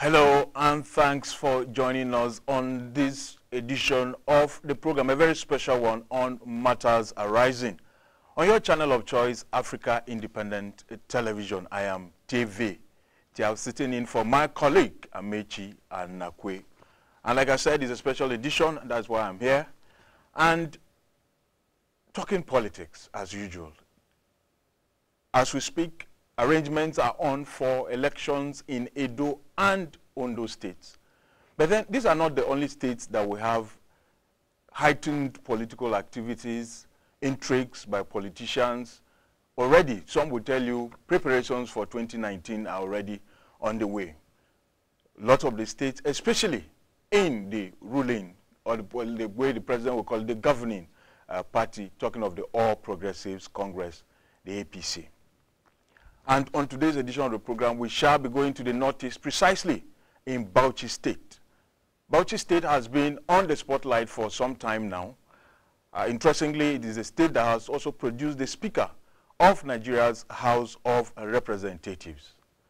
Hello, and thanks for joining us on this edition of the program, a very special one on matters arising. On your channel of choice, Africa Independent Television, I am Tyav, sitting in for my colleague, Amechi and Nakwe. And like I said, it's a special edition, that's why I'm here. And talking politics, as usual. As we speak, arrangements are on for elections in Edo and Ondo states. But then these are not the only states that we have heightened political activities, intrigues by politicians. Already, some will tell you preparations for 2019 are already on the way. Lots of the states, especially in the ruling, or the way the president will call it, the governing party, talking of the All Progressives Congress, the APC. And on today's edition of the program, we shall be going to the Northeast, precisely in Bauchi State. Bauchi State has been on the spotlight for some time now. Interestingly, it is a state that has also produced the Speaker of Nigeria's House of Representatives.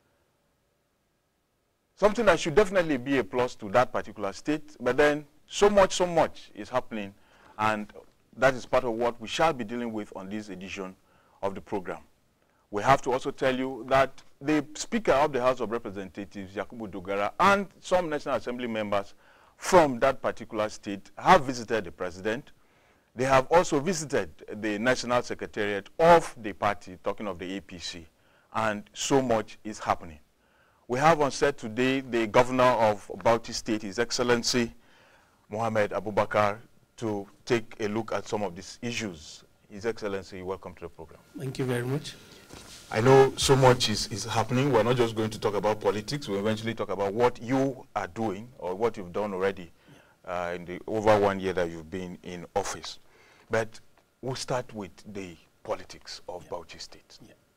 Something that should definitely be a plus to that particular state, but then so much is happening, and that is part of what we shall be dealing with on this edition of the program. We have to also tell you that the Speaker of the House of Representatives, Yakubu Dogara, and some National Assembly members from that particular state have visited the President. They have also visited the National Secretariat of the party, talking of the APC, and so much is happening. We have on set today the Governor of Bauchi State, His Excellency Mohammed Abubakar, to take a look at some of these issues. His Excellency, welcome to the program. Thank you very much. I know so much is happening. We're not just going to talk about politics. We'll eventually talk about what you are doing or what you've done already in the over 1 year that you've been in office. But we'll start with the politics of Bauchi State.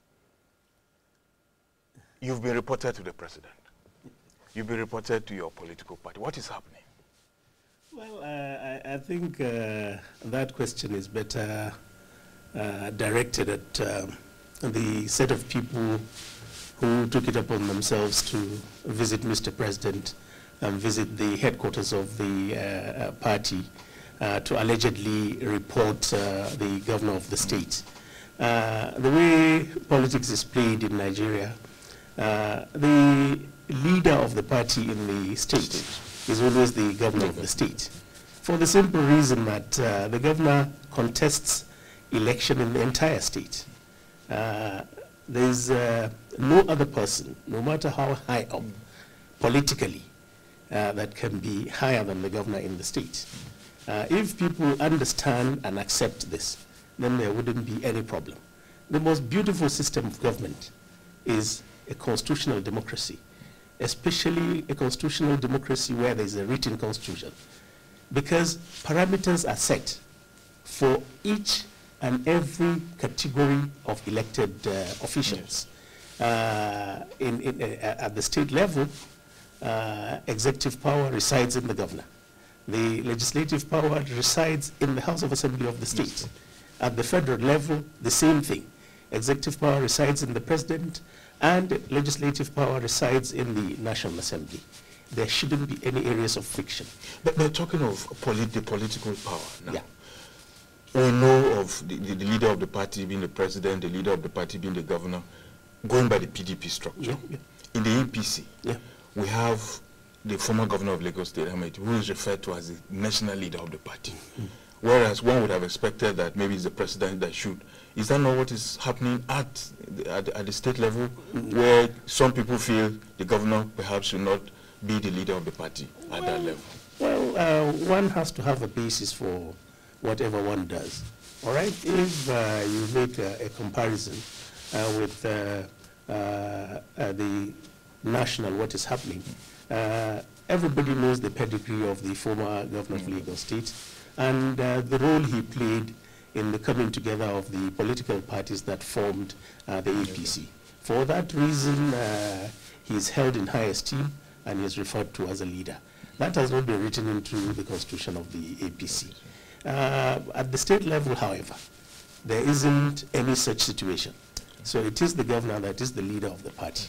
You've been reported to the President. You've been reported to your political party. What is happening? Well, I think that question is better directed at the set of people who took it upon themselves to visit Mr. President and visit the headquarters of the party to allegedly report the governor of the state. The way politics is played in Nigeria, the leader of the party in the state is always the governor of the state, for the simple reason that the governor contests election in the entire state. There's no other person, no matter how high up politically, that can be higher than the governor in the state. If people understand and accept this, then there wouldn't be any problem. The most beautiful system of government is a constitutional democracy, especially a constitutional democracy where there is a written constitution, because parameters are set for each and every category of elected officials. At the state level, executive power resides in the governor. The legislative power resides in the House of Assembly of the state. At the federal level, the same thing. Executive power resides in the president, and legislative power resides in the National Assembly. There shouldn't be any areas of friction. But they're talking of the political power now. Yeah. We know of the leader of the party being the president, the leader of the party being the governor, going by the PDP structure. In the APC, we have the former governor of Lagos State, Ahmed, who is referred to as the national leader of the party. Whereas one would have expected that maybe it's the president that should. Is that not what is happening at the state level, where some people feel the governor perhaps should not be the leader of the party at that level? Well, one has to have a basis for whatever one does. All right, if you make a comparison with the national, what is happening, everybody knows the pedigree of the former governor of Lagos State and the role he played in the coming together of the political parties that formed the APC. For that reason, he is held in high esteem and he is referred to as a leader. That has not been written into the constitution of the APC. At the state level, however, there isn't any such situation. So it is the governor that is the leader of the party.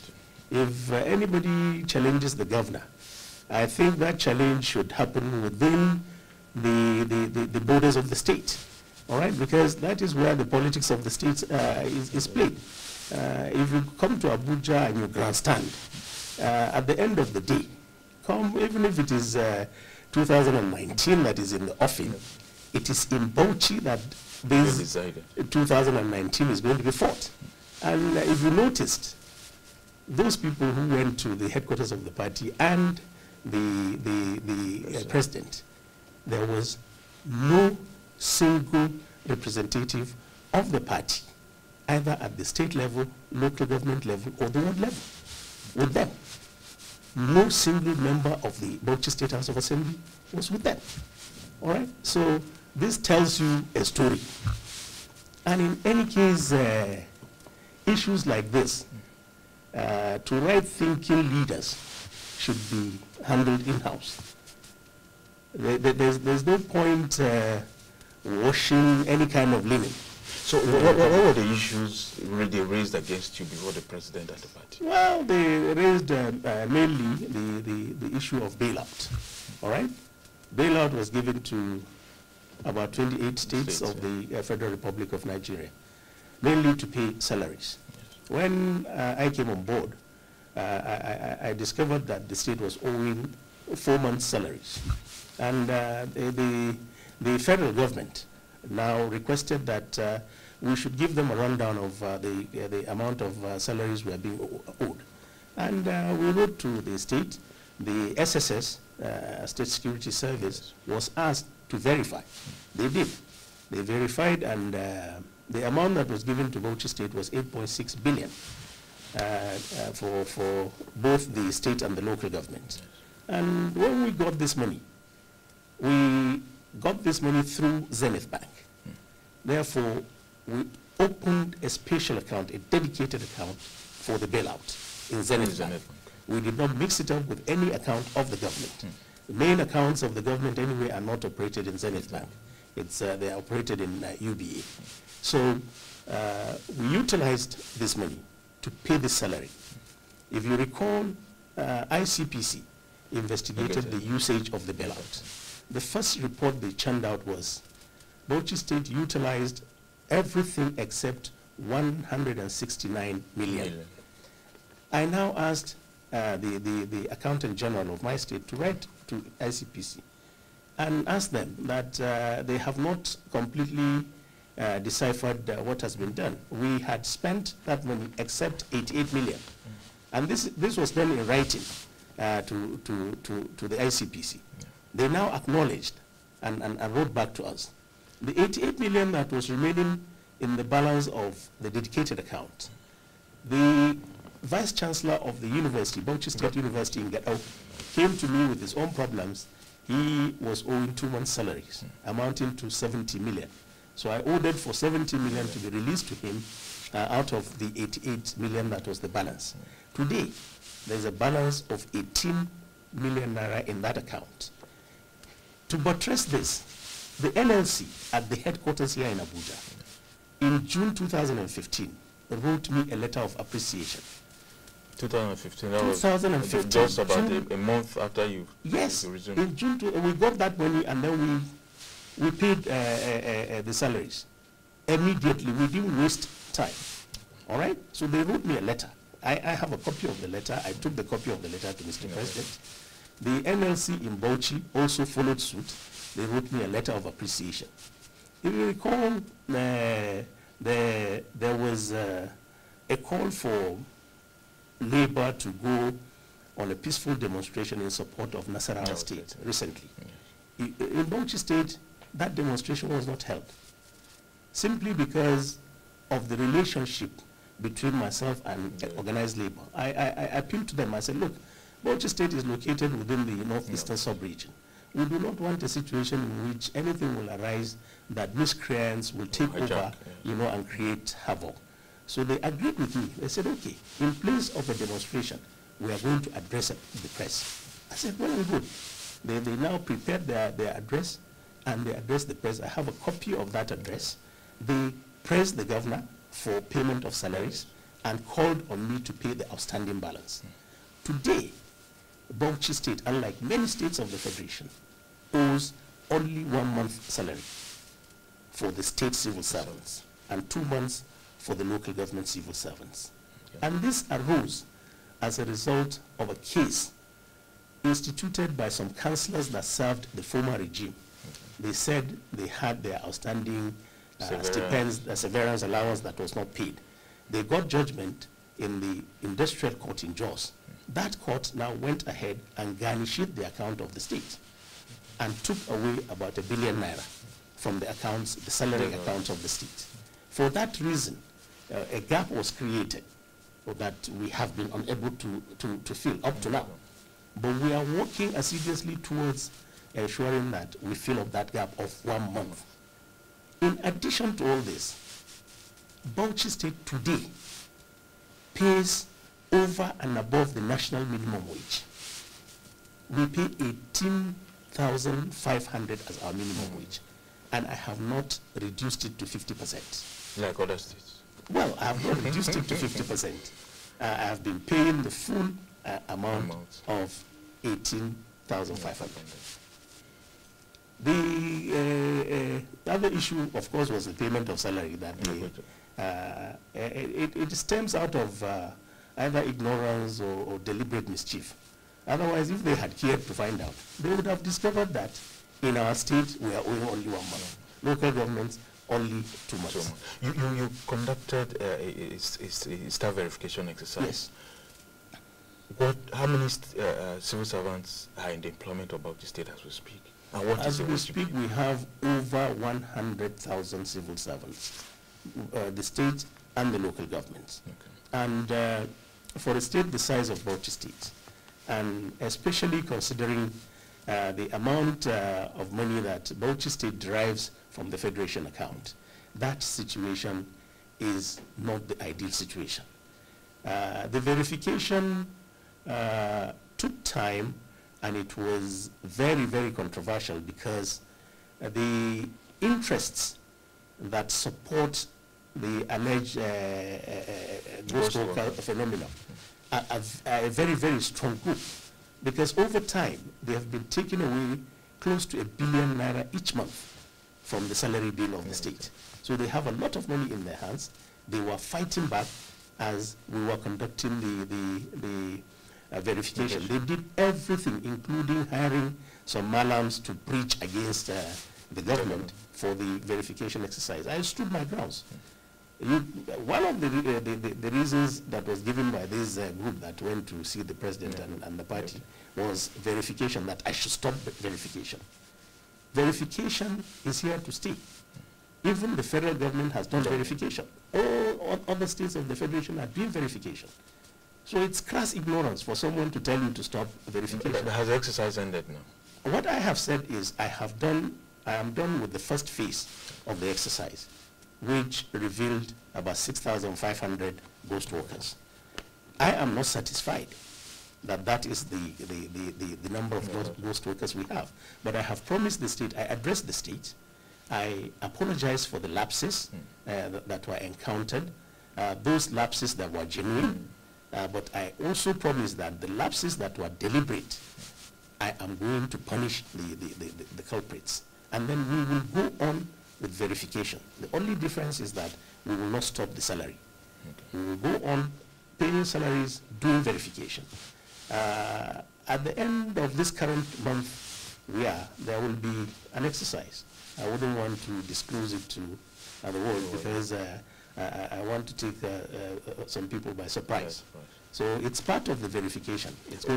If anybody challenges the governor, I think that challenge should happen within the borders of the state, all right? Because that is where the politics of the state is played. If you come to Abuja and you grandstand, at the end of the day, even if it is 2019 that is in the offing, it is in Bauchi that this 2019 is going to be fought. And if you noticed, those people who went to the headquarters of the party and the president, there was no single representative of the party, either at the state level, local government level, or the ward level, with them. No single member of the Bauchi State House of Assembly was with them. All right? So this tells you a story. And in any case, issues like this, to right-thinking leaders should be handled in-house. There's no point washing any kind of linen. So what were the issues they raised against you before the president and the party? Well, they raised mainly the issue of bailout, all right? Bailout was given to about 28 states of the Federal Republic of Nigeria, mainly to pay salaries. Yes. When I came on board, I discovered that the state was owing 4 months' salaries. And the federal government now requested that we should give them a rundown of the amount of salaries we are being owed. And we wrote to the state. The SSS, State Security Service, was asked to verify. They did. They verified, and the amount that was given to Bauchi State was 8.6 billion for both the state and the local government. And when we got this money through Zenith Bank. Therefore, we opened a special account, a dedicated account for the bailout in Zenith Bank. We did not mix it up with any account of the government. The main accounts of the government anyway are not operated in Zenith Bank. They are operated in UBA. So we utilized this money to pay the salary. If you recall, ICPC investigated the usage of the bailout. The first report they churned out was Bauchi State utilized everything except 169 million. I now asked the Accountant General of my state to write to ICPC and ask them that they have not completely deciphered what has been done. We had spent that money except 88 million. And this was done in writing to the ICPC. Yeah. They now acknowledged and wrote back to us. The 88 million that was remaining in the balance of the dedicated account, the Vice Chancellor of the university, Bauchi State University in Gadao, came to me with his own problems. He was owing 2 months' salaries, amounting to 70 million. So I ordered for 70 million to be released to him out of the 88 million that was the balance. Today, there's a balance of 18 million naira in that account. To buttress this, the NLC at the headquarters here in Abuja, in June 2015, wrote me a letter of appreciation. 2015, that was just about a month after you resumed. In June, we got that money and then we paid the salaries. Immediately, we didn't waste time. All right? So they wrote me a letter. I have a copy of the letter. I took the copy of the letter to Mr. President. The NLC in Bauchi also followed suit. They wrote me a letter of appreciation. If you recall, there was a call for labor to go on a peaceful demonstration in support of Nasarawa State recently. Yes. In Bauchi State, that demonstration was not held, simply because of the relationship between myself and organized labor. I appealed to them. I said, look, Bauchi State is located within the northeastern sub-region. We do not want a situation in which anything will arise that miscreants will take over, and create havoc. So they agreed with me. They said, okay, in place of a demonstration, we are going to address the press. I said, well and good. They now prepared their address, and they addressed the press. I have a copy of that address. They pressed the governor for payment of salaries. and called on me to pay the outstanding balance. Today, Bauchi State, unlike many states of the Federation, owes only 1 month's salary for the state civil servants and 2 months for the local government civil servants. And this arose as a result of a case instituted by some councillors that served the former regime. They said they had their outstanding stipends, severance allowance that was not paid. They got judgment in the industrial court in Jos. That court now went ahead and garnished the account of the state and took away about ₦1 billion from the accounts, the salary accounts of the state. For that reason, a gap was created that we have been unable to fill up to now. But we are working assiduously towards ensuring that we fill up that gap of 1 month. In addition to all this, Bauchi State today pays over and above the national minimum wage. We pay 18,500 as our minimum wage, and I have not reduced it to 50%. Like other states? Well, I have not reduced it to 50%. I have been paying the full amount of 18,500. The other issue, of course, was the payment of salary. That it stems out of either ignorance or deliberate mischief. Otherwise, if they had cared to find out, they would have discovered that in our state we are owing only 1 month. Local governments only 2 months. You conducted a staff verification exercise. Yes. How many civil servants are in the employment of Bauchi State as we speak? And what as we speak, we have over 100,000 civil servants, the state and the local governments. Okay. And for a state the size of Bauchi State, and especially considering the amount of money that Bauchi State derives from the Federation account, that situation is not the ideal situation. The verification took time, and it was very, very controversial because the interests that support the alleged ghost worker phenomenon are a very, very strong group, because over time they have been taking away close to ₦1 billion each month from the salary bill of the state. So they have a lot of money in their hands. They were fighting back as we were conducting the verification. They did everything, including hiring some malams to preach against the government for the verification exercise. I stood my grounds. One of the reasons that was given by this group that went to see the president and the party was verification, that I should stop verification. Verification is here to stay. Even the federal government has done verification. All other states of the Federation are doing verification. So it's crass ignorance for someone to tell you to stop verification. Has the exercise ended now? What I have said is I am done with the first phase of the exercise, which revealed about 6,500 ghost workers. I am not satisfied that that is the number of ghost workers we have. But I have promised the state, I addressed the state, I apologize for the lapses that were encountered, those lapses that were genuine, but I also promise that the lapses that were deliberate, I am going to punish the culprits. And then we will go on with verification. The only difference is that we will not stop the salary. Okay. We will go on paying salaries, doing verification. At the end of this current month, there will be an exercise. I wouldn't want to disclose it to the world because I want to take some people by surprise. So it's part of the verification.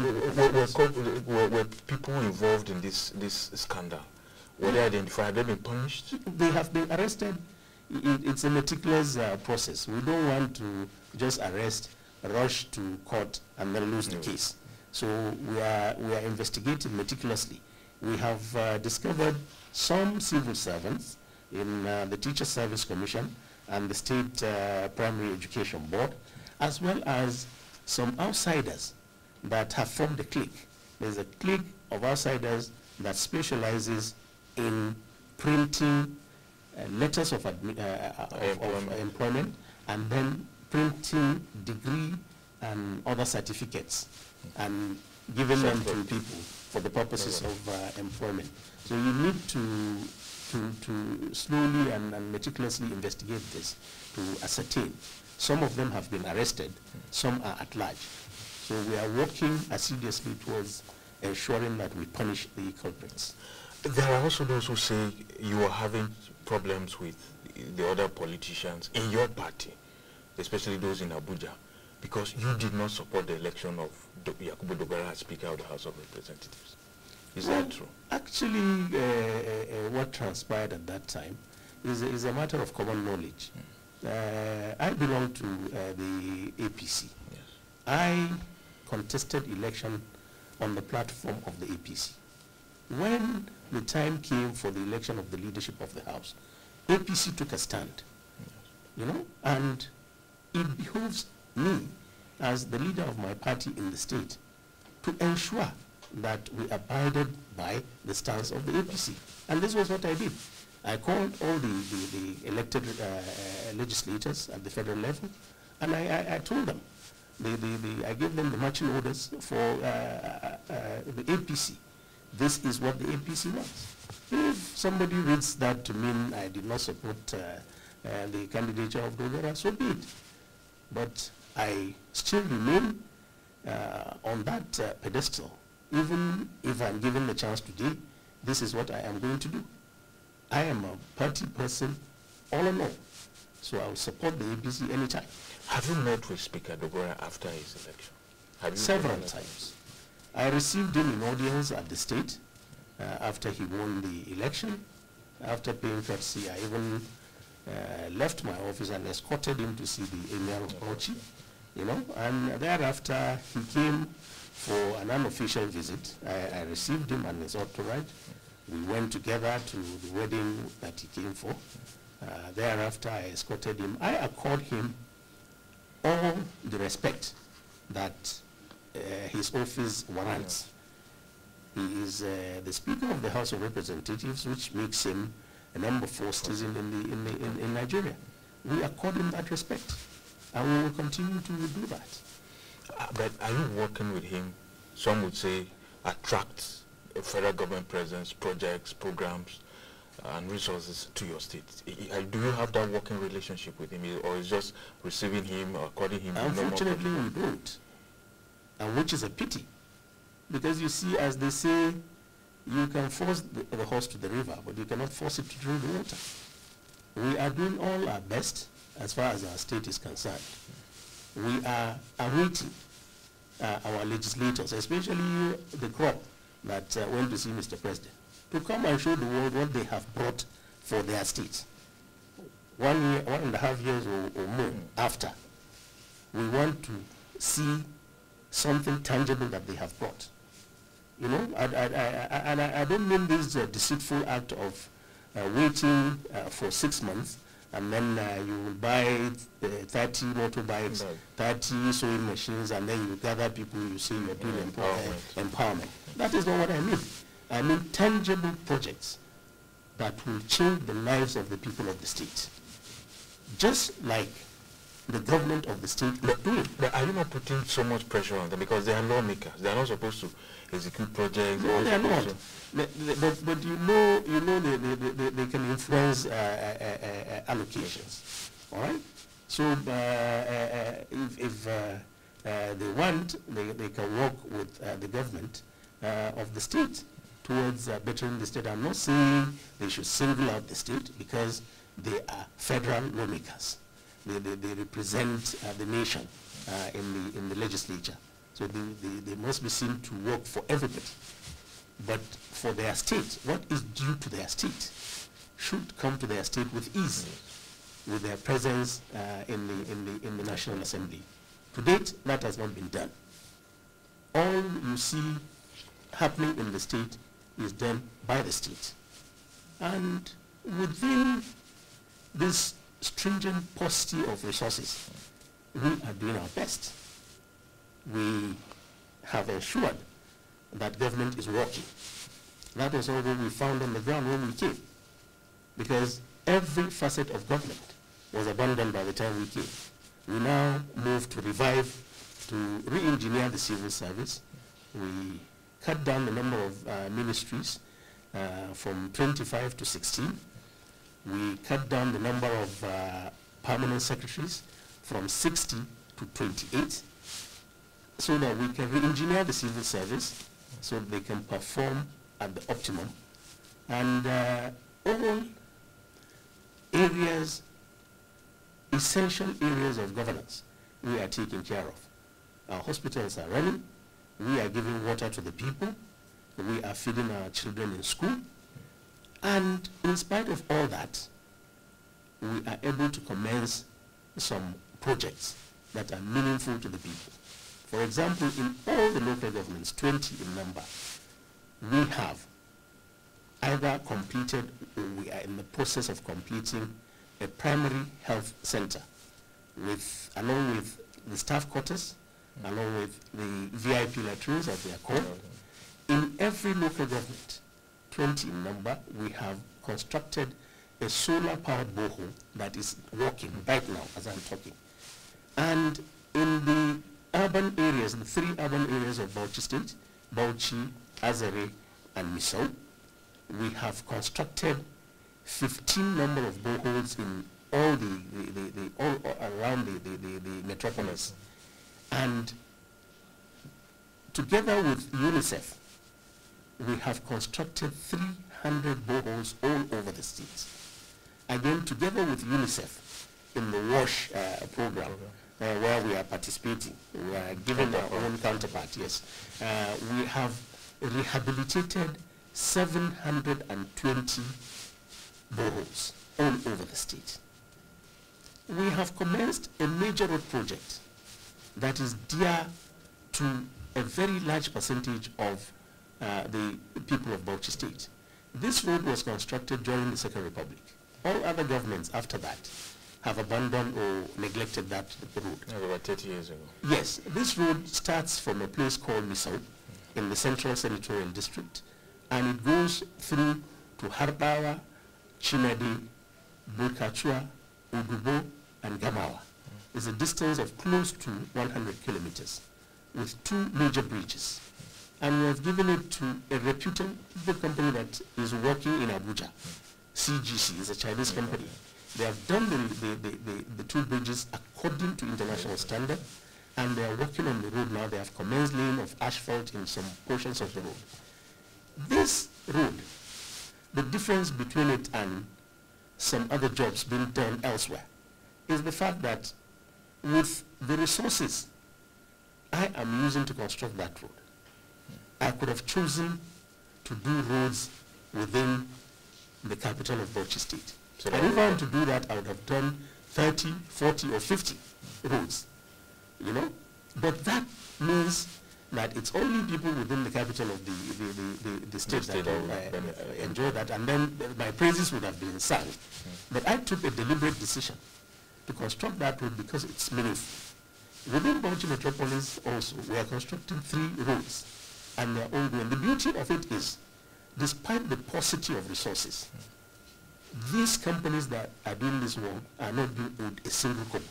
Were people involved in this scandal? Were they identified? Have they been punished? They have been arrested. It's a meticulous process. We don't want to just arrest, rush to court, and then lose the case. So we are investigating meticulously. We have discovered some civil servants in the Teacher Service Commission and the State Primary Education Board, as well as some outsiders that have formed a clique. There's a clique of outsiders that specializes in printing letters of employment and then printing degree and other certificates and giving them to people for the purposes of employment. So you need to slowly and meticulously investigate this to ascertain. Some of them have been arrested, some are at large. So we are working assiduously towards ensuring that we punish the culprits. There are also those who say you are having problems with the other politicians in your party, especially those in Abuja, because you did not support the election of Yakubu Dogara as Speaker of the House of Representatives. Is that true? Actually, what transpired at that time is a matter of common knowledge. I belong to the APC. Yes. I contested election on the platform of the APC. When the time came for the election of the leadership of the House, APC took a stand, you know, and it behoves me as the leader of my party in the state to ensure that we abided by the stance of the APC. And this was what I did. I called all the elected legislators at the federal level, and I told them, I gave them the marching orders for the APC. This is what the APC wants. If somebody reads that to mean I did not support the candidature of Dogara, so be it. But I still remain on that pedestal. Even if I'm given the chance today, this is what I am going to do. I am a party person all along, so I will support the APC anytime. Have you met with Speaker Dogara after his election? Have you Several times. I received him in audience at the state after he won the election. After paying courtesy, I even left my office and escorted him to see the Emir of Bauchi, you know, and thereafter he came for an unofficial visit. I received him and his entourage. We went together to the wedding that he came for. Thereafter I escorted him. I accord him all the respect that his office warrants. He is the Speaker of the House of Representatives, which makes him a number 4 citizen in Nigeria. We accord him that respect, and we will continue to do that. But are you working with him, some would say, attract a federal government presence, projects, programs, and resources to your state? Do you have that working relationship with him, or is just receiving him or according him? Unfortunately, we don't, and which is a pity, because you see, as they say, you can force the horse to the river, but you cannot force it to drink the water. We are doing all our best as far as our state is concerned. We are awaiting our legislators, especially the crop that went to see Mr. President, to come and show the world what they have brought for their states. 1.5 years or more after, we want to see something tangible that they have brought. You know, and I don't mean this deceitful act of waiting for 6 months and then you will buy 30 motorbikes, 30 sewing machines, and then you gather people, you say you're doing empowerment. That is not what I mean. I mean tangible projects that will change the lives of the people of the state. Just like the government of the state is doing. But are you not putting so much pressure on them, because they are lawmakers? They are not supposed to execute projects. No, they are not. But you know they can influence allocations. All right. So if they want, they can work with the government of the state towards bettering the state. I'm not saying they should single out the state, because they are federal lawmakers. They represent the nation in the legislature. So they must be seen to work for everybody. But for their state, what is due to their state should come to their state with ease, with their presence in the National Assembly. To date, that has not been done. All you see happening in the state is done by the state. And within this stringent paucity of resources, we are doing our best. We have ensured that government is working. That was all we found on the ground when we came, because every facet of government was abandoned by the time we came. We now move to revive, to re-engineer the civil service. We cut down the number of ministries from 25 to 16. We cut down the number of permanent secretaries from 60 to 28, so that we can re-engineer the civil service so that they can perform at the optimum. And all areas, essential areas of governance, we are taking care of. Our hospitals are running. We are giving water to the people. We are feeding our children in school. And in spite of all that, we are able to commence some projects that are meaningful to the people. For example, in all the local governments, 20 in number, we have either completed or we are in the process of completing a primary health center along with the staff quarters, along with the VIP latrines as they are called. In every local government, 20 in number, we have constructed a solar-powered borehole that is working right now as I'm talking. And in the urban areas, the 3 urban areas of Bauchi State, Bauchi, Azare, and Misau, we have constructed 15 number of boreholes in all all around the metropolis. And together with UNICEF, we have constructed 300 boreholes all over the state. Again, together with UNICEF in the WASH program, where we are participating, we are giving our own counterpart, yes. We have rehabilitated 720 boreholes all over the state. We have commenced a major road project that is dear to a very large percentage of the people of Bauchi State. This road was constructed during the Second Republic. All other governments after that have abandoned or neglected that road. About 30 years ago. Yes, this road starts from a place called Misau in the Central Senatorial District, and it goes through to Hardawa, Chinadi, Bulkachua, Udubo, and Gamawa. It's a distance of close to 100 kilometers with 2 major bridges. And we have given it to a reputable company that is working in Abuja. CGC is a Chinese company. They have done the 2 bridges according to international standard, and they are working on the road now. They have commenced laying of asphalt in some portions of the road. This road, the difference between it and some other jobs being done elsewhere is the fact that with the resources I am using to construct that road, I could have chosen to do roads within the capital of Bauchi State. So and if I want to do that, I would have done 30, 40, or 50 roads, you know. But that means that it's only people within the capital of the state that will enjoy that, and then my praises would have been sung. But I took a deliberate decision to construct that road because it's meaningful. Within Bauchi Metropolis also, we are constructing 3 roads, and they are all doing. The beauty of it is, despite the paucity of resources, these companies that are doing this work are not being owed a single kobo.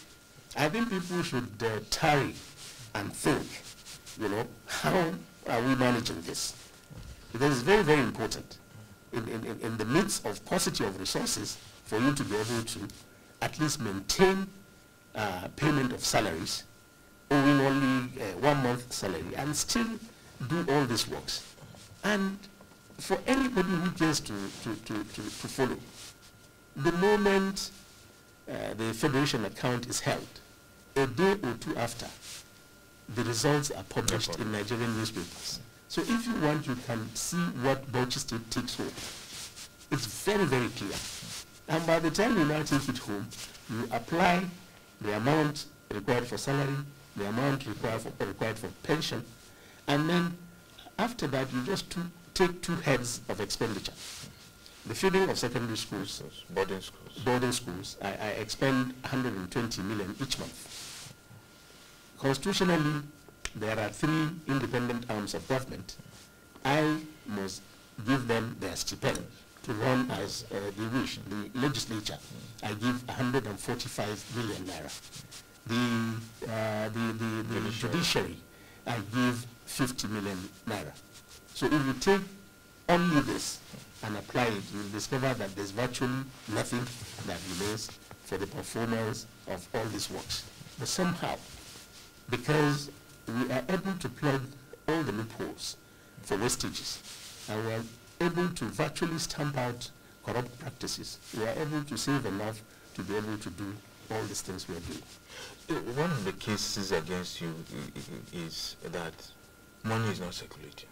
I think people should tarry and think, you know, how are we managing this? Because it's very, very important in the midst of paucity of resources for you to be able to at least maintain payment of salaries, owing only 1 month salary, and still do all these works. And for anybody who cares to follow, the moment the Federation account is held, a day or 2 after, the results are published in Nigerian newspapers. So if you want, you can see what Bauchi State takes home. It's very, very clear. And by the time you now take it home, you apply the amount required for salary, the amount required for pension, and then after that you just take 2 heads of expenditure. The feeding of secondary schools, boarding schools, I expend 120 million each month. Constitutionally, there are 3 independent arms of government. I must give them their stipend to run as they wish, the legislature, I give 145 million naira. The judiciary, I give 50 million naira. So if you take only this and apply it, you'll discover that there's virtually nothing that remains for the performance of all these works. But somehow, because we are able to plug all the loopholes for wastages, and we are able to virtually stamp out corrupt practices, we are able to save enough to be able to do all these things we are doing. One of the cases against you is that money is not circulating.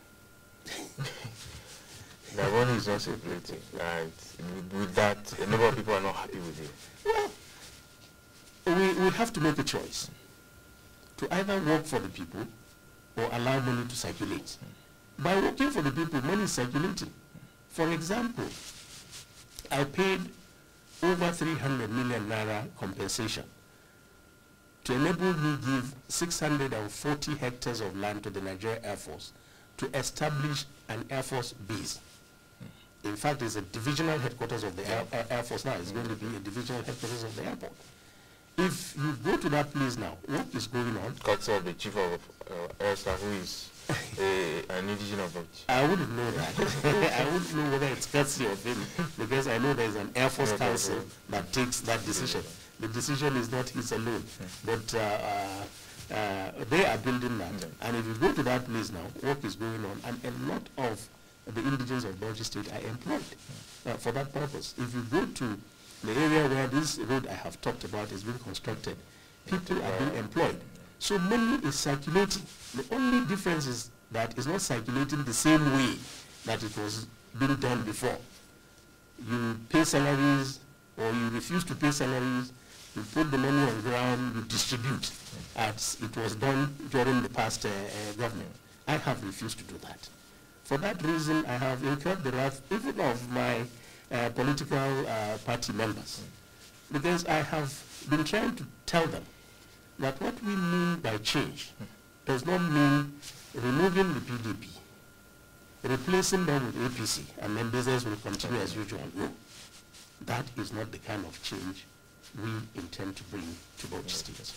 The money is not circulating. And with that, a number of people are not happy with you. Well, we have to make a choice to either work for the people or allow money to circulate. By working for the people, money is circulating. For example, I paid over 300 million naira compensation to enable me to give 640 hectares of land to the Nigerian Air Force to establish an Air Force base. In fact, it's a divisional headquarters of the Air Force now. It's going to be a divisional headquarters of the airport. If you go to that place now, what is going on? Courtesy of the chief of air staff, who is an indigenous of Bauchi. I wouldn't know that. I wouldn't know whether it's courtesy of him, because I know there's an Air Force Council that takes that decision. The decision is not his alone, but they are building that. And if you go to that place now, work is going on, and a lot of the indigenes of Bauchi State are employed for that purpose. If you go to the area where this road I have talked about is being constructed, people are being employed. So money is circulating. The only difference is that it's not circulating the same way that it was being done before. You pay salaries, or you refuse to pay salaries, you put the money on the ground, you distribute, as it was done during the past government. I have refused to do that. For that reason, I have incurred the wrath even of my political party members, because I have been trying to tell them that what we mean by change does not mean removing the PDP, replacing them with APC, and then business will continue as usual. No, that is not the kind of change we intend to bring to Bauchi State.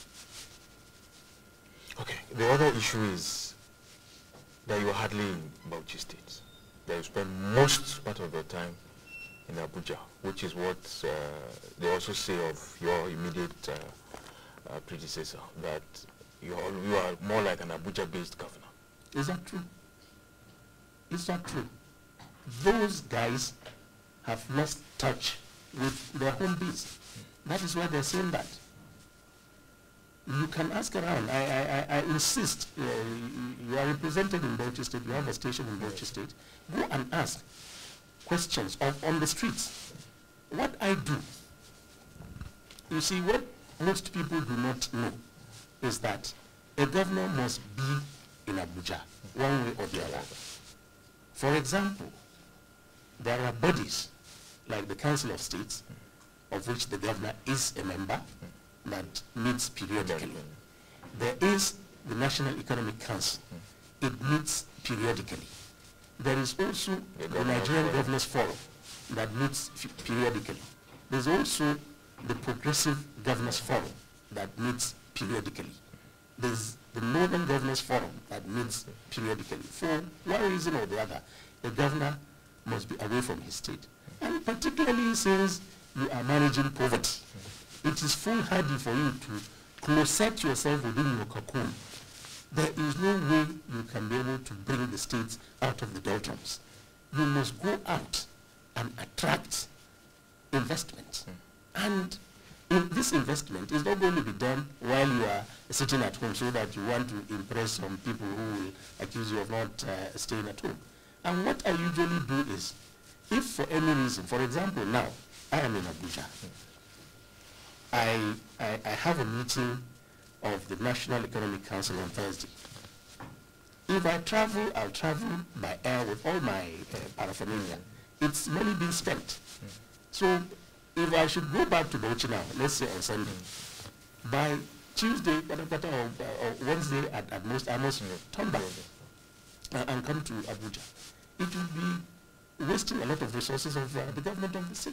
Okay, the other issue is that you are hardly in Bauchi State, that you spend most part of your time in Abuja, which is what they also say of your immediate predecessor, that you are more like an Abuja-based governor. Is that true? It's not true. Those guys have lost touch with their home base. That is why they're saying that. You can ask around. I insist. You are represented in Bauchi State. You have a station in Bauchi State. Go and ask questions on the streets. What I do, you see, what most people do not know is that a governor must be in Abuja, one way or the other. For example, there are bodies like the Council of States, of which the governor is a member, that meets periodically. There is the National Economic Council. It meets periodically. There is also the Nigerian Governors Forum that meets periodically. There's also the Progressive Governors Forum that meets periodically. There's the Northern Governors Forum that meets periodically. For one reason or the other, the governor must be away from his state. And particularly since you are managing poverty, it is foolhardy for you to closet yourself within your cocoon. There is no way you can be able to bring the states out of the doldrums. You must go out and attract investment. And this investment is not going to be done while you are sitting at home so that you want to impress some people who will accuse you of not staying at home. And what I usually do is, if for any reason, for example, now, I am in Abuja. I have a meeting of the National Economic Council on Thursday. If I travel, I'll travel by air with all my paraphernalia. It's money being spent. So if I should go back to Bauchi now, let's say on Sunday, by Tuesday or Wednesday at most, I must turn back and come to Abuja. It will be wasting a lot of resources of the government of the state.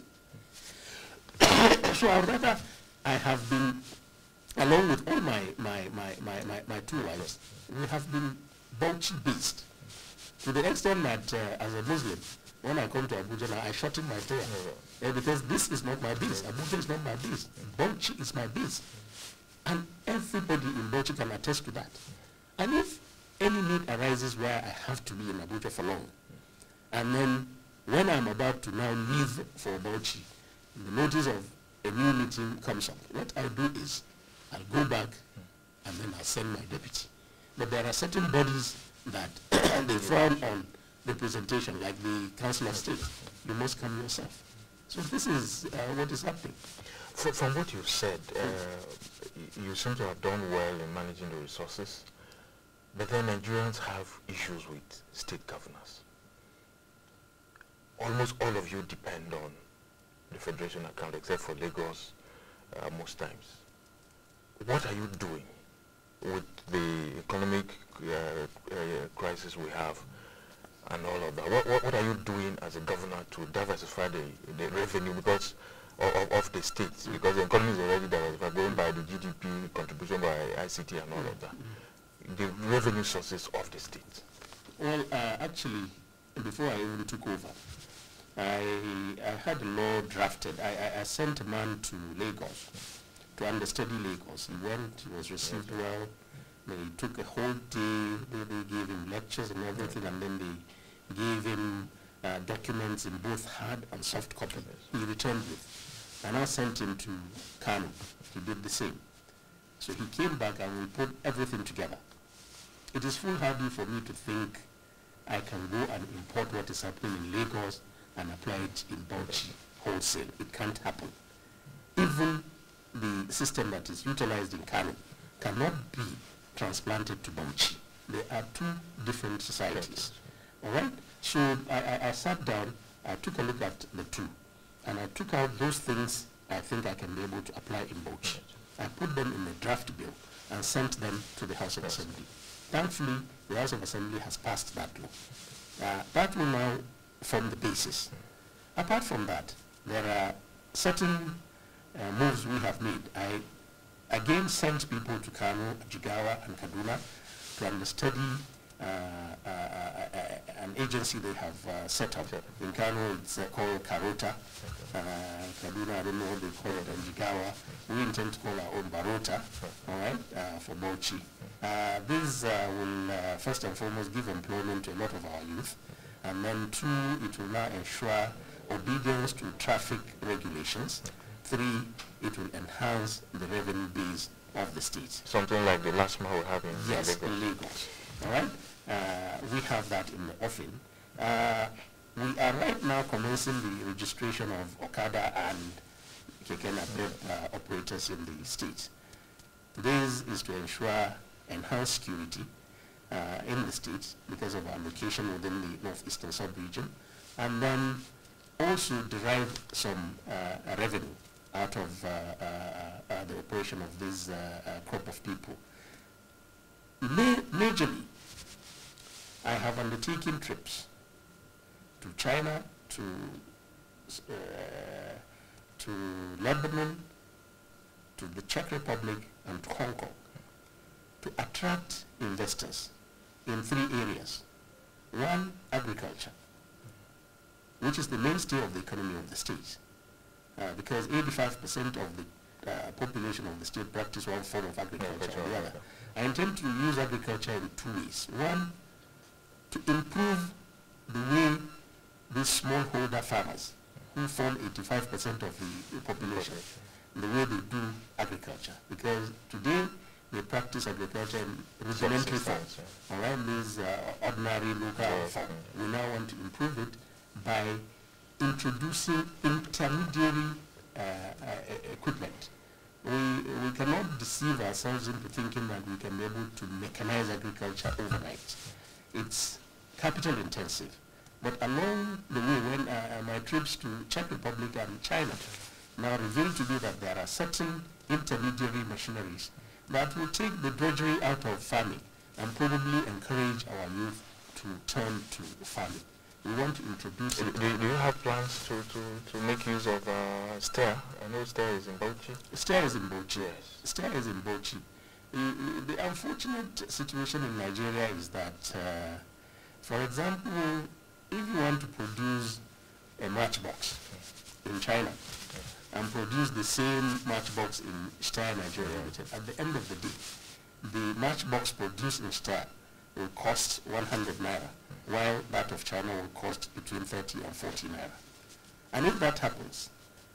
So I have been, along with all my two wives, we have been Bauchi based, to the extent that as a Muslim, when I come to Abuja now, I shorten my prayer. Because this is not my base. Abuja is not my base. Bauchi is my base. And everybody in Bauchi can attest to that. And if any need arises where I have to be in Abuja for long, and then when I'm about to now leave for Bauchi, the notice of a new meeting comes up, what I do is I'll go back and then I'll send my deputy. But there are certain bodies that they frown on representation, like the Council of State. You must come yourself. So this is what is happening. From what you said, you seem to have done well in managing the resources, but then Nigerians have issues with state governors. Almost all of you depend on the Federation account, except for Lagos most times. What are you doing with the economic crisis we have and all of that? What are you doing as a governor to diversify the revenue because of the states? Because the economy is already diversified, going by the GDP contribution by ICT and all of that. The revenue sources of the states. Well, actually, before I even took over, I had a law drafted. I sent a man to Lagos to understudy Lagos. He went, he was received well. They took a whole day, they gave him lectures and everything, and then they gave him documents in both hard and soft copy. He returned with. And I sent him to Kano. He did the same. So he came back and we put everything together. It is foolhardy for me to think I can go and import what is happening in Lagos and apply it in Bauchi wholesale. It can't happen. Even the system that is utilized in Kano cannot be transplanted to Bauchi. They are two different societies. All right? So I sat down, I took a look at the two, and I took out those things I think I can be able to apply in Bauchi. I put them in a draft bill and sent them to the House of Assembly. Thankfully, the House of Assembly has passed that law. That will now form the basis. Apart from that, there are certain moves we have made. I again sent people to Kano, Jigawa, and Kaduna to understudy an agency they have set up. In Kano, it's called Karota. Kaduna, I don't know what they call it, and Jigawa. We intend to call our own Barota, all right, for Bauchi. This will, first and foremost, give employment to a lot of our youth. And then two, it will now ensure obedience to traffic regulations. Three, it will enhance the revenue base of the state. Something like the last mile we have in Yes, Lagos. in Lagos. All right? We have that in the offing. We are right now commencing the registration of Okada and Keke Napep operators in the state. This is to ensure enhanced security in the state because of our location within the northeastern sub-region, and then also derive some revenue out of the operation of this crop of people. Majorly, I have undertaken trips to China, to Lebanon, to the Czech Republic, and to Hong Kong to attract investors in three areas. One, agriculture, which is the mainstay of the economy of the state, because 85% of the population of the state practice one form of agriculture or the other. I intend to use agriculture in two ways. One, to improve the way these smallholder farmers, who form 85% of the population, the way they do agriculture. Because today, they practice agriculture in rudimentary forms. All right, these ordinary local form. We now want to improve it by introducing intermediary equipment. We cannot deceive ourselves into thinking that we can be able to mechanize agriculture overnight. It's capital intensive. But along the way, when my trips to Czech Republic and China now revealed to me that there are certain intermediary machineries that will take the drudgery out of farming and probably encourage our youth to turn to farming. we want to introduce it. Do you have plans to make use of STER? I know STER is in Bauchi. STER is in Bauchi. Yes. STER is in Bauchi. The unfortunate situation in Nigeria is that, for example, if you want to produce a matchbox in China and produce the same matchbox in STER Nigeria Limited, at the end of the day, the matchbox produced in STER will cost 100 naira, while that of China will cost between 30 and 40 naira. And if that happens,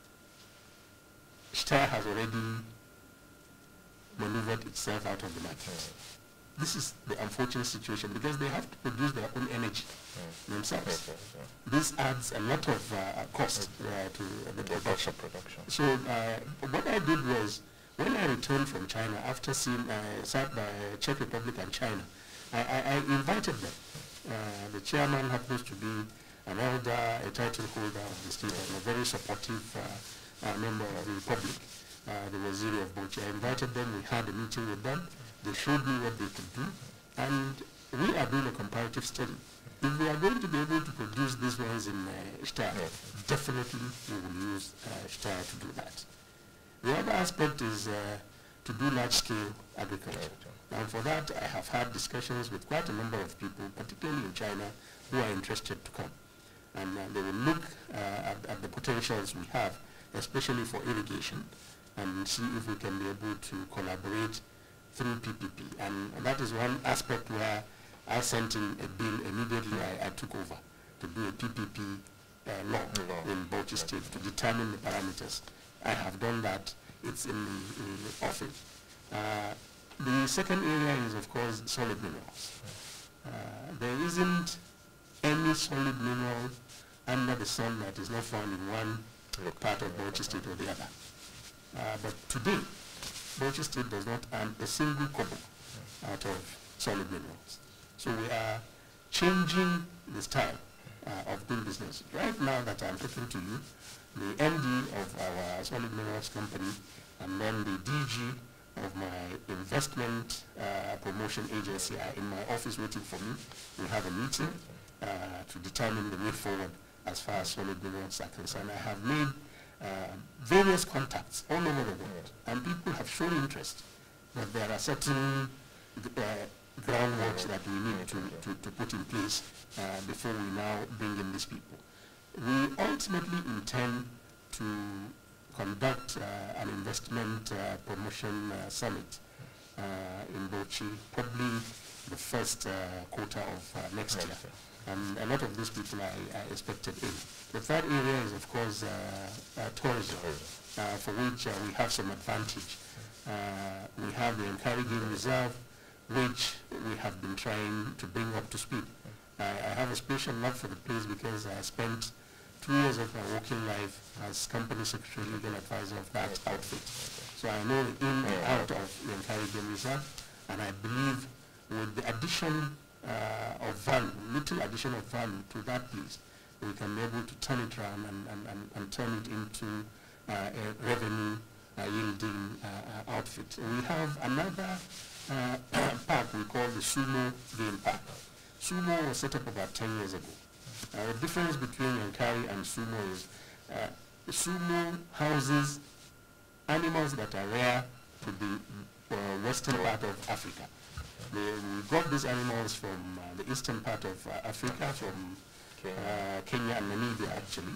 STER has already maneuvered itself out of the market. This is the unfortunate situation because they have to produce their own energy themselves. This adds a lot of cost to the production. So what I did was, when I returned from China after seeing Czech Republic and China, I invited them. The chairman happens to be an elder, a title holder of the state, and a very supportive member of the Republic, the Waziri of Bauchi. I invited them, we had a meeting with them, they showed me what they could do, and we are doing a comparative study. If we are going to be able to produce these ones in STER, definitely we will use STER to do that. The other aspect is to do large-scale agriculture. And for that, I have had discussions with quite a number of people, particularly in China, who are interested to come. And they will look at the potentials we have, especially for irrigation, and see if we can be able to collaborate through PPP. And that is one aspect where I sent in a bill immediately. I took over to do a PPP law in Bauchi State to determine the parameters. I have done that. It's in the office. The second area is, of course, solid minerals. There isn't any solid mineral under the sun that is not found in one part of Bauchi State or the other. But today, Bauchi State does not earn a single kobo out of solid minerals. So we are changing the style of doing business. Right now that I'm talking to you, the MD of our solid minerals company and then the DG of my investment promotion agency are in my office waiting for me. We have a meeting to determine the way forward as far as solid minerals are concerned. I have made various contacts all over the world, and people have shown interest, but there are certain groundworks that we need to put in place before we now bring in these people. We ultimately intend to conduct an investment promotion summit in Bauchi, probably the first quarter of next year. And a lot of these people are expected in. The third area is, of course, tourism, for which we have some advantage. We have the Yankari Game Reserve, which we have been trying to bring up to speed. I have a special love for the place because I spent 2 years of my working life as company secretary, legal advisor of that outfit. So I know the in and out of the Yankari Game Reserve, and I believe with the addition of value, little addition of value to that place, we can be able to turn it around and turn it into a revenue yielding outfit. We have another park we call the Sumo Game Park. Sumo was set up about 10 years ago. The difference between Yankari and Sumo is Sumo houses animals that are rare to the western part of Africa. We got these animals from the eastern part of Africa, from Kenya and Namibia actually.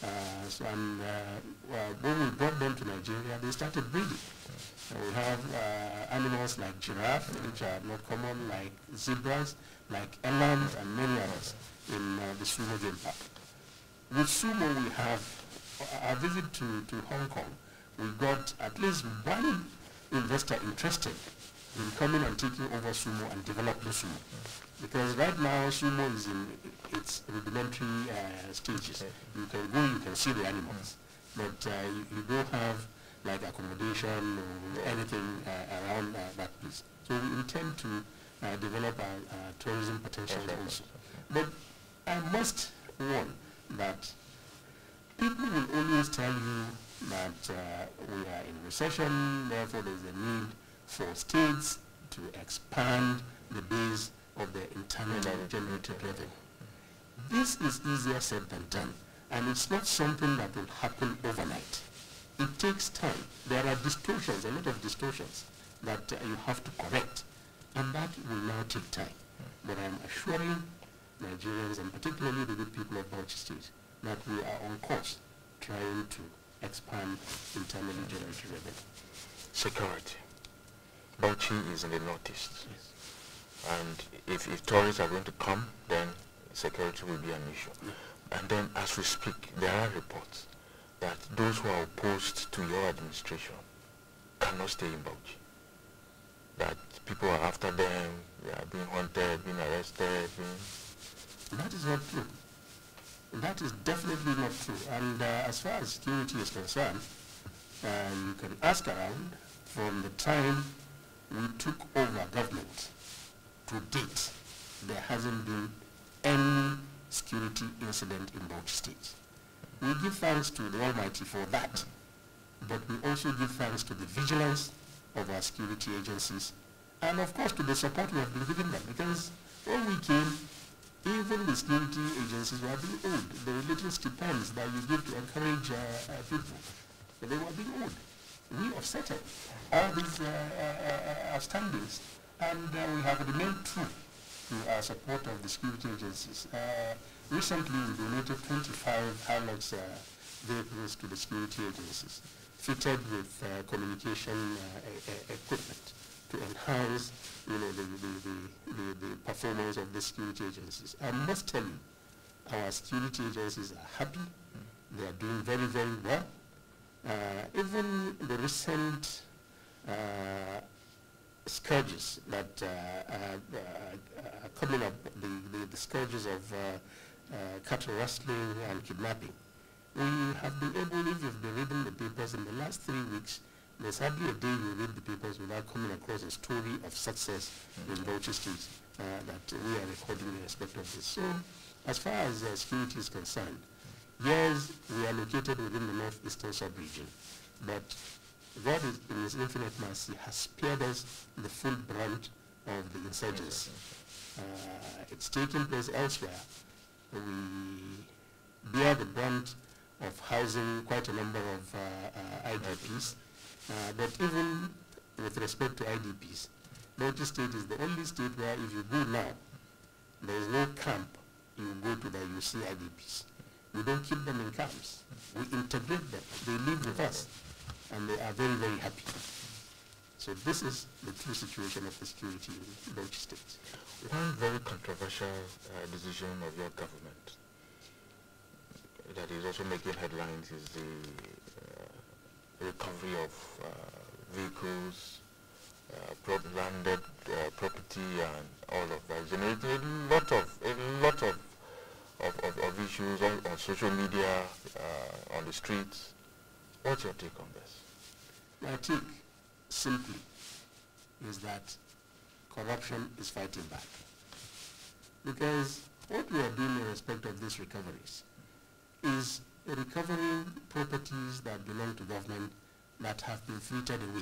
When we brought them to Nigeria, they started breeding. We have animals like giraffe, which are not common, like zebras, like eland, and many others in the Sumo Game Park. With Sumo, we have a visit to Hong Kong. We got at least one investor interested in coming and taking over Sumo and develop the Sumo. Because right now, Sumo is in its rudimentary stages. You can go, you can see the animals, but you don't have like accommodation or anything around that place. So we intend to develop our tourism potential also. But I must warn that people will always tell you that we are in recession, therefore there's a need for states to expand the base of the internally generated revenue. This is easier said than done, and it's not something that will happen overnight. It takes time. There are distortions, a lot of distortions that you have to correct, and that will now take time. But I'm assuring Nigerians, and particularly the good people of Bauchi State, that we are on course trying to expand internally generated revenue. Security. Bauchi is in the northeast. Yes. And if tourists are going to come, then security will be an issue. Yeah. And then as we speak, there are reports that those who are opposed to your administration cannot stay in Bauchi. That people are after them, they are being hunted, being arrested. That is not true. That is definitely not true. And as far as security is concerned, you can ask around. From the time we took over government to date, there hasn't been any security incident in Bauchi State. We give thanks to the Almighty for that, but we also give thanks to the vigilance of our security agencies, and of course to the support we have been giving them, because when we came, even the security agencies were being owed. The little stipends that you give to encourage people, but they were being owed. We offset all these outstandings, and we have remained true to our support of the security agencies. Recently, we donated 25 Hilux vehicles to the security agencies, fitted with communication equipment to enhance, the performance of the security agencies. I must tell you, our security agencies are happy. They are doing very, very well. Even the recent scourges that are coming up, the scourges of cattle rustling and kidnapping, we have been able, if you've been reading the papers in the last 3 weeks, there's hardly a day you read the papers without coming across a story of success in Bauchi State that we are recording in respect of this. So, as far as security is concerned, yes, we are located within the northeastern sub-region, but God is, in His infinite mercy, has spared us the full brunt of the insurgency. It's taking place elsewhere. We bear the brunt of housing quite a number of IDPs, but even with respect to IDPs, Bauchi State is the only state where if you go now, there is no camp, you go to that you see IDPs. We don't keep them in camps. We integrate them. They live with us, and they are very, very happy. So this is the true situation of the security in Bauchi State. One very controversial decision of your government that is also making headlines is the recovery of vehicles, landed property, and all of that. Generated a lot of issues on social media, on the streets. What's your take on this? My take, simply, is that corruption is fighting back. Because what we are doing in respect of these recoveries is recovering properties that belong to government that have been filtered away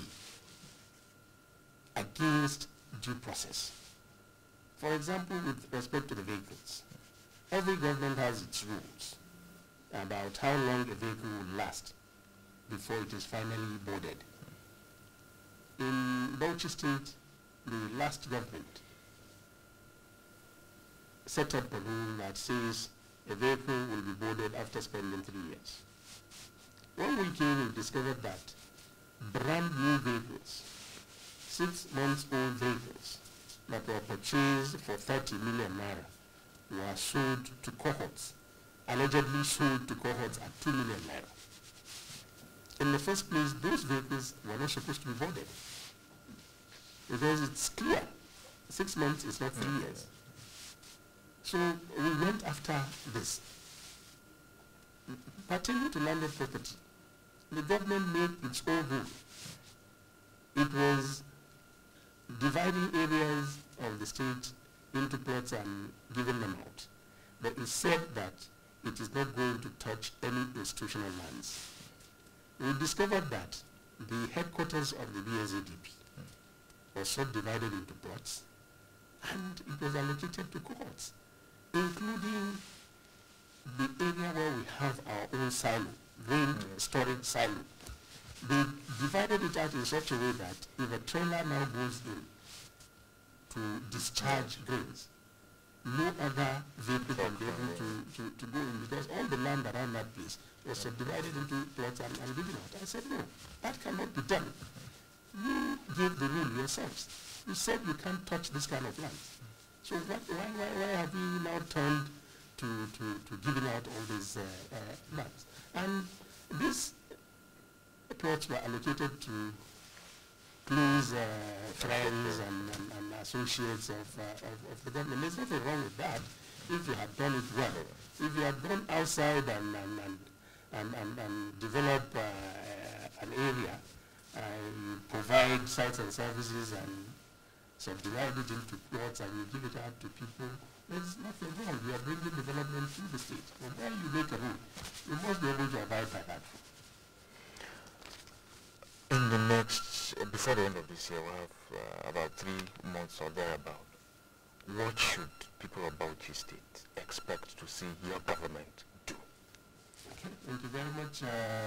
against due process. For example, with respect to the vehicles, every government has its rules about how long a vehicle will last before it is finally boarded. In Bauchi State, the last government set up a rule that says a vehicle will be boarded after spending 3 years. When we came, we discovered that brand new vehicles, 6 months old vehicles that were purchased for 30 million naira were sold to cohorts, allegedly sold to cohorts at 2 million naira. In the first place, those vehicles were not supposed to be boarded, because it's clear 6 months is not 3 years. So we went after this. Pertaining to landed property, the government made its own rule. It was dividing areas of the state into plots and giving them out. But it said that it is not going to touch any institutional lands. We discovered that the headquarters of the BSADP was subdivided into plots, and it was allocated to cohorts, including the area where we have our own silo, grain storage silo, they divided it out in such a way that if a trailer now goes in to discharge grains, no other vehicle can be able to go in, because all the land around that place was subdivided into plots and given out. I said, no, that cannot be done. You gave the rule yourselves. You said you can't touch this kind of land. So why have you now turned to giving out all these lands? And these plots were allocated to close friends and associates of the government. There's nothing wrong with that if you had done it well. If you had gone outside and develop an area, provide sites and services and subdivide it into plots and you give it out to people, there's nothing wrong. You are bringing development to the state. But when you make a rule, you must be able to abide by that. In the next, before the end of this year, we'll have about 3 months or thereabout. What should people of Bauchi State expect to see your government do? Okay, thank you very much.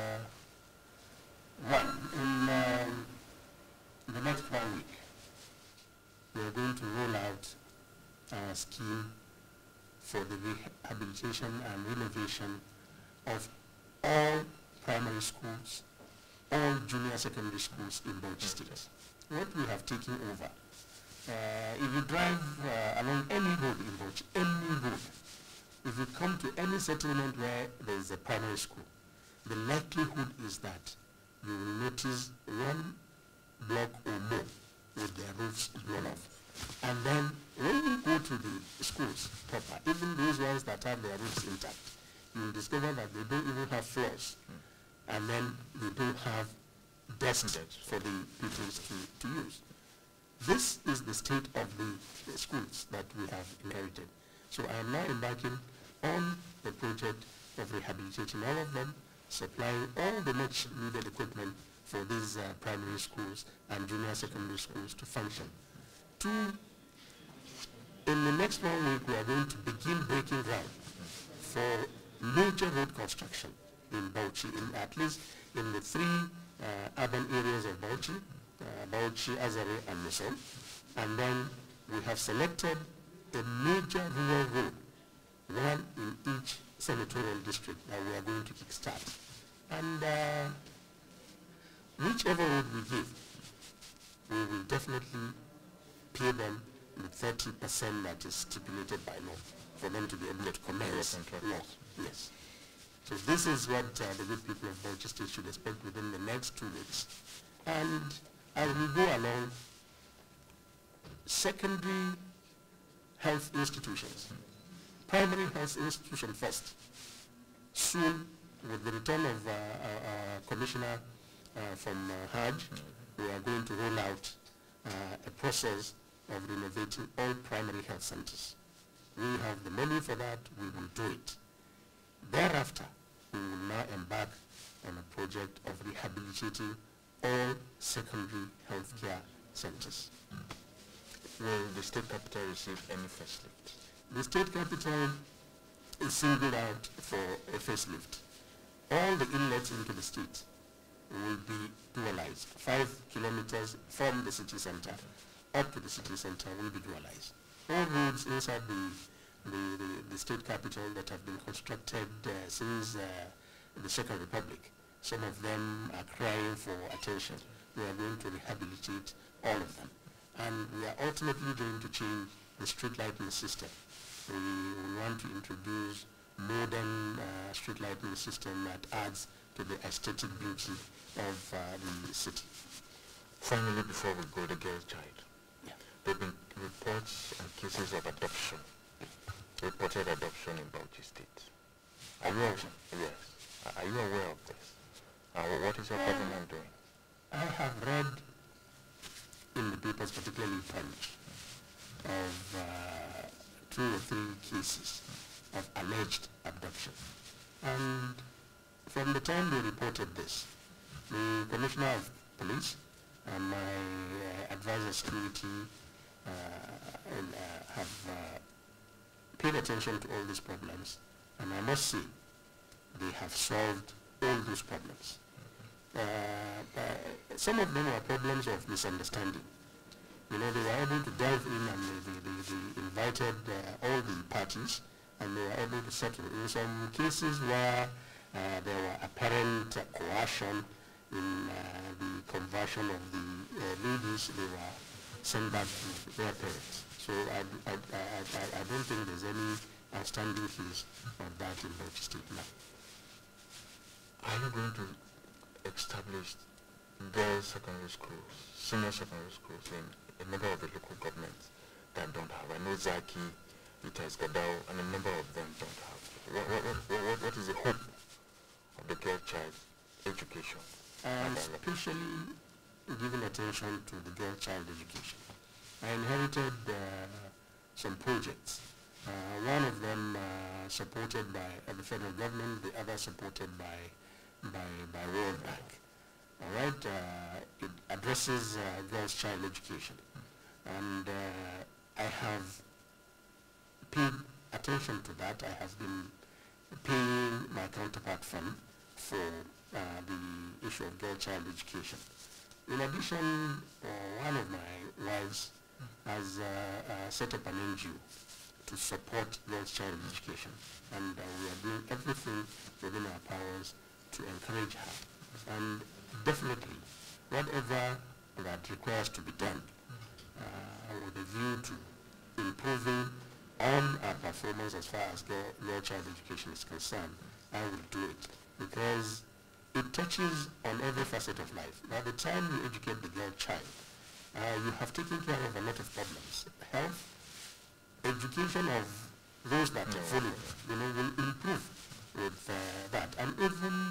In the next 1 week, we are going to roll out a scheme for the rehabilitation and renovation of all primary schools, all junior secondary schools in Bauchi State. What we have taken over, if you drive along any road in Bauchi, any road, if you come to any settlement where there is a primary school, the likelihood is that you will notice one block or more with their roofs blown off. And then when you go to the schools proper, even those ones that have their roofs intact, you will discover that they don't even have floors. And then they don't have desks for the pupils to use. This is the state of the schools that we have inherited. So I am now embarking on the project of rehabilitating all of them, supplying all the much needed equipment for these primary schools and junior secondary schools to function. 2, in the next 1 week we are going to begin breaking ground for major road construction in Bauchi, at least in the 3 urban areas of Bauchi, Bauchi, Azare and Muson. And then we have selected a major rural road, one in each senatorial district that we are going to kickstart. And whichever road we give, we will definitely pay them the 30% that is stipulated by law for them to be able to commence work. Yes. So this is what the good people of Bauchi State should expect within the next 2 weeks. And as we go along, secondary health institutions, primary health institution first. Soon, with the return of our commissioner from Hajj, we are going to roll out a process of renovating all primary health centers. We have the money for that, we will do it. Thereafter, we will now embark on a project of rehabilitating all secondary healthcare centers. Will the state capital receive any facelift? The state capital is singled out for a facelift. All the inlets into the state will be dualized. 5 kilometers from the city center up to the city center will be dualized. All roads inside the state capital that have been constructed since the Second Republic, some of them are crying for attention. We are going to rehabilitate all of them. And we are ultimately going to change the street lighting system. We want to introduce modern street lighting system that adds to the aesthetic beauty of the city. Finally, before we go, the girl child. Yeah. There have been reports and cases of adoption, reported adoption in Bauchi State. Are you aware? Yes. Are you aware of this? What is your government doing? I have read in the papers, particularly in Punch, of 2 or 3 cases of alleged abduction. And from the time they reported this, the Commissioner of Police and my advisor security have paid attention to all these problems And I must say, they have solved all those problems. Some of them are problems of misunderstanding. You know, they were able to delve in and they invited all the parties, and they were able to settle. In some cases where there were apparent coercion in the conversion of the ladies, they were sent back to their parents. So I don't think there's any outstanding case of that in Bauchi State now. Are you going to establish girls' secondary schools, senior secondary schools in a number of the local governments that don't have? I know Zaki, Itas Gadao, and a number of them don't have. What is the hope of the girl child education? Especially giving attention to the girl child education. I inherited some projects. One of them supported by the federal government, the other supported by World Bank. All right, it addresses girls' child education, and I have paid attention to that. I have been paying my counterpart fund for the issue of girl child education. In addition, one of my wives has set up an NGO to support girls' child education, and we are doing everything within our powers to encourage her. And definitely, whatever that requires to be done with a view to improving on our performance as far as girl child education is concerned, I will do it, because it touches on every facet of life. By the time you educate the girl child, you have taken care of a lot of problems. Health, education of those that follow, will improve with that. And even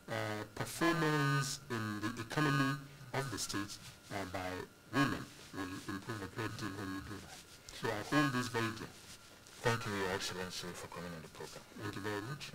performance in the economy of the state by women will improve a great deal when you do that. So I hold this very dear. Thank you, Your Excellency, for coming on the program. Thank you very much.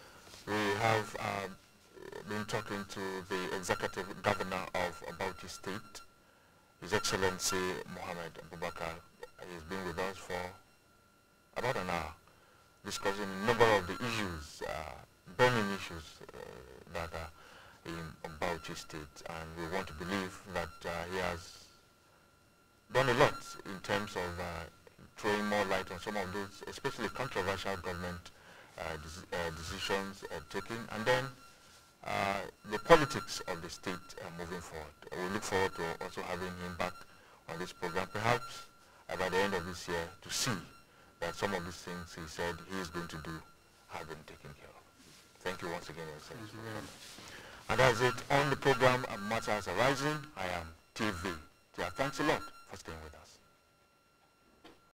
We have been talking to the Executive Governor of Bauchi State, His Excellency Mohammed Abubakar. He's been with us for about an hour, discussing a number of the issues, burning issues that are in Bauchi State, and we want to believe that he has done a lot in terms of throwing more light on some of those, especially controversial government decisions taken, and then the politics of the state moving forward. We look forward to also having him back on this program, perhaps by the end of this year, to see that some of these things he said he is going to do have been taken care of. Thank you once again, Your Excellency. Thank you very much. And that's it on the program Matters Arising. I am Tyav. Tyav, thanks a lot for staying with us.